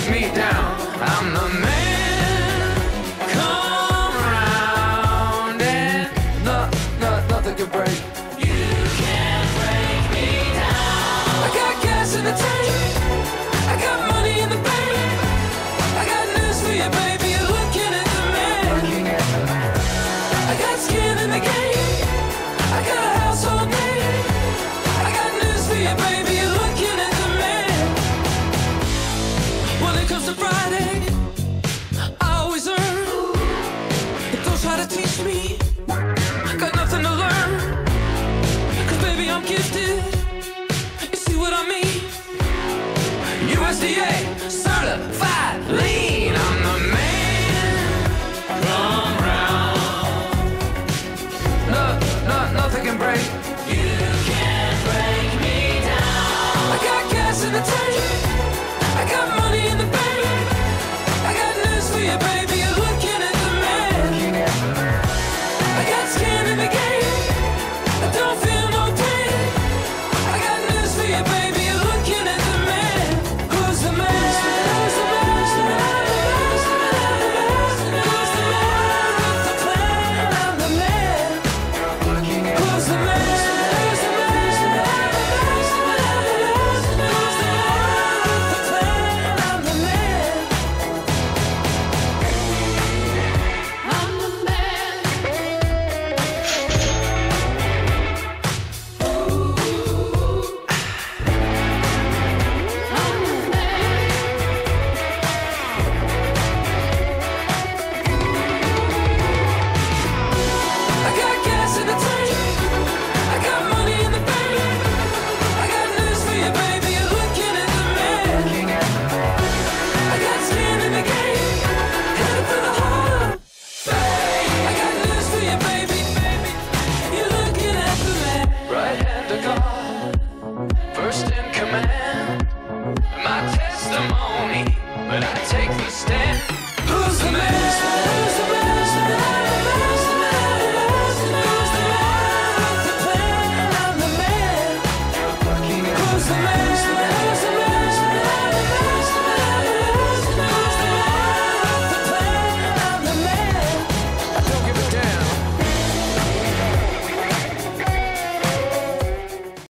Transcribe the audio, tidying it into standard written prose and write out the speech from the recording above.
brings me down. I'm the man. Come round and nothing can break. You can't break me down. I got gas in the tank. I got money in the bank. I got news for you, baby. You're looking at the man. I got skin in the game. I got a household name. I got news for you, baby. You're looking at the man. When it comes to Friday, I always earn. But don't try to teach me. Got nothing to learn. 'Cause baby, I'm gifted. You see what I mean? USDA certified lean. I'm the man. Come round. Nothing can break. You can't break me down. I got gas in the tank. I got money in the bank. I got news for you, baby. You're looking at the man. I got skin in the game. I don't feel no pain. I got news for you, baby. You're looking at the man. Who's the man? Who's the man? Who's the man? Who's the man? Who's the man with the plan? I'm the man. Who's the man? Who's the man? Who's the man? Who's the man with the plan? I'm the man. I'm the man. I got gas in the tank. I got money in the bank. I got news for you, baby. You're looking at the man. I got skin in the game. Headed for the heart. I got news for you, baby. You're looking at the man. Right hand of God, first in command. My testimony, but I take the stand.